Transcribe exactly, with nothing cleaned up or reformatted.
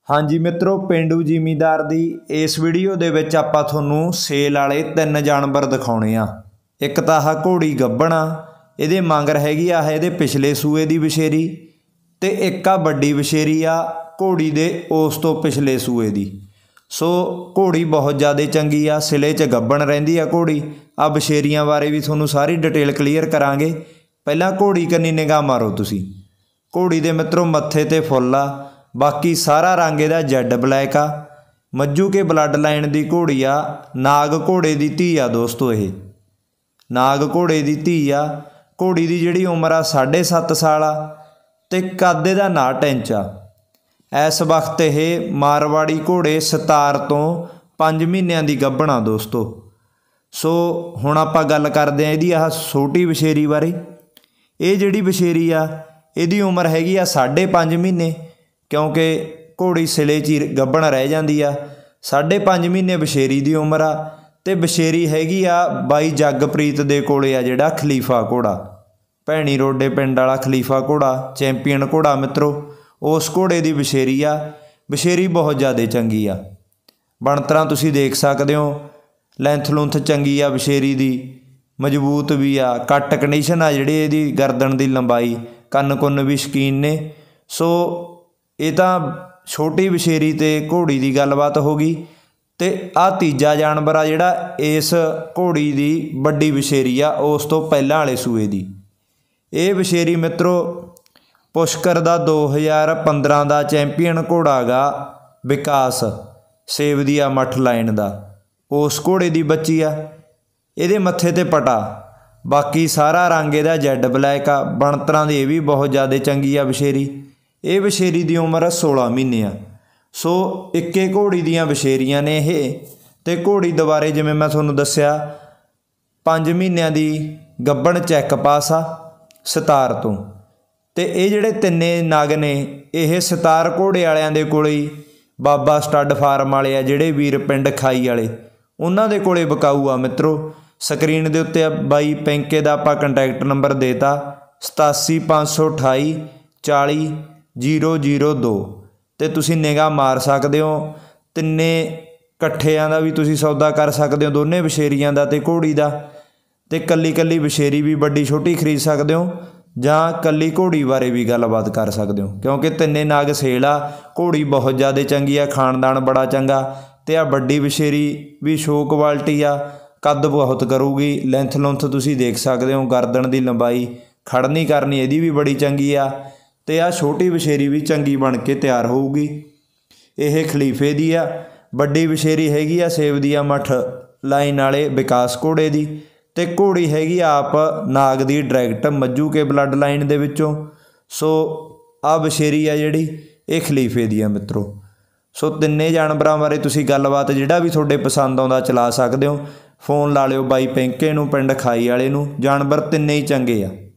हाँ जी मित्रों, पेंडू जिमीदार दी इस वीडियो दे विच आपां तुहानूं सेल वाले तीन जानवर दिखाउणे आ। एक तां आह घोड़ी गब्बण आ, इहदे मगर हैगी आ इहदे पिछले सूए दी वछेरी, ते एक आ वड्डी वछेरी आ घोड़ी दे उस तो पिछले सूए दी। सो घोड़ी बहुत ज़्यादा चंगी आ, सिले च गब्बण रहिंदी आ घोड़ी। आ वछेरियां बारे भी तुहानूं सारी डिटेल क्लीयर करांगे। पहलां घोड़ी कन्नी निगाह मारो तुसीं। घोड़ी दे मित्रों मत्थे ते फुੱਲ आ, बाकी सारा रंग इहदा जैड ब्लैक आ। मज्जू के ब्लड लाइन दी घोड़ी आ, नाग घोड़े दी धी आ दोस्तों। ये नाग घोड़े दी धी आ। घोड़ी दी जिहड़ी उम्र आ साढ़े सत्त साल आ ते कद इहदा नाट इंच आ। इस वक्त ये मारवाड़ी घोड़े सतार तो पाँच महीनों की गब्बण आ दोस्तों। सो हुण आपां गल करदे आं इहदी आह छोटी वछेरी बारे। ये जिहड़ी वछेरी आ इहदी उम्र हैगी आ साढ़े पाँच महीने, क्योंकि घोड़ी सिले च ही गब्बण रह जांदी आ। साढ़े पाँच महीने वछेरी दी उम्र आ ते वछेरी हैगी आ बाई जगप्रीत दे कोले आ जिहड़ा खलीफा घोड़ा, भैणी रोडे पिंड वाला खलीफा घोड़ा चैंपीयन घोड़ा मित्रों, उस घोड़े की वछेरी आ। वछेरी बहुत ज़्यादा चंगी आ, बनतरां तुसीं देख सकदे हो, लैंथ लुंथ चंगी आ वछेरी दी, मजबूत भी आ, कट कंडीशन आ जिहड़ी इहदी गर्दन की लंबाई, कन्न कुन्न भी शकीन ने। सो ये तां छोटी वछेरी ते घोड़ी की गलबात हो गई। ते आ तीजा जानवर आ जिहड़ा इस घोड़ी की वड्डी वछेरी आ उस तो पहलां वाले सूए दी। ये वछेरी मित्रों पुष्कर दा दो हज़ार पंद्रह का चैंपीयन घोड़ा गा विकास सेवदिया मठ लाइन का, उस घोड़े की बच्ची आ। इहदे मत्थे ते पटा, बाकी सारा रंग इहदा जैड ब्लैक आ। बनतरां दी भी बहुत ज़्यादा चंगी आ वछेरी। ये वछेरी की उम्र सोलह महीने आ। सो इक्के घोड़ी दियां वछेरियां ने ये, ते घोड़ी दुबारे जिवें मैं तुहानूं दस्सिया पाँच महीनों की गब्बण चैक पास आ सतार तो। ते ये जिहड़े तिन्ने नग ने यह सतार घोड़े वालियां दे कोले ही बाबा स्टड फार्म वाले आ जिहड़े वीर पिंड खाई वाले, उन्हां दे कोले बकाऊ आ मित्रों। स्क्रीन दे उत्ते बाई पैंके दा आपां कंटैक्ट नंबर देता सतासी पाँच सौ अठाई चाली जीरो जीरो दो, ते तुसीं निगाह मार सकदे हो। तिन्ने कट्ठियां दा भी तुसीं सौदा कर सकदे हो, दोने वछेरियां दा ते घोड़ी दा, ते कल्ली कल्ली वछेरी भी वड्डी छोटी खरीद सकदे हो, जां कल्ली घोड़ी बारे भी गलबात कर सकदे हो, क्योंकि तिन्ने नाग सेल आ। घोड़ी बहुत ज़्यादा चंगी आ, खानदान बड़ा चंगा, ते आ वड्डी वछेरी भी शो क्वालिटी आ, कद बहुत करूगी। लैंथ लुंथ तुसीं देख सकदे हो, गर्दन की लंबाई खड़नी करनी इहदी भी बड़ी चंगी आ, ते आ छोटी वछेरी भी चंगी बन के तैयार होऊगी। यह खलीफे दी आ। वड्डी वछेरी हैगी आ सेवदिया मठ लाइन वाले विकास घोड़े दी, ते घोड़ी हैगी आप नाग दी डायरैक्ट मज्जू के ब्लड लाइन दे विचों। सो आ वछेरी आ जिहड़ी ये खलीफे दी आ मित्रों। सो तिन्ने जानवरां बारे तुसीं गलबात जिहड़ा भी तुहाडे पसंद आउंदा चला सकदे हो। फोन ला लिओ बाई पैंके नूं पिंड खाई वाले नूं, जानवर तिन्ने ही चंगे आ।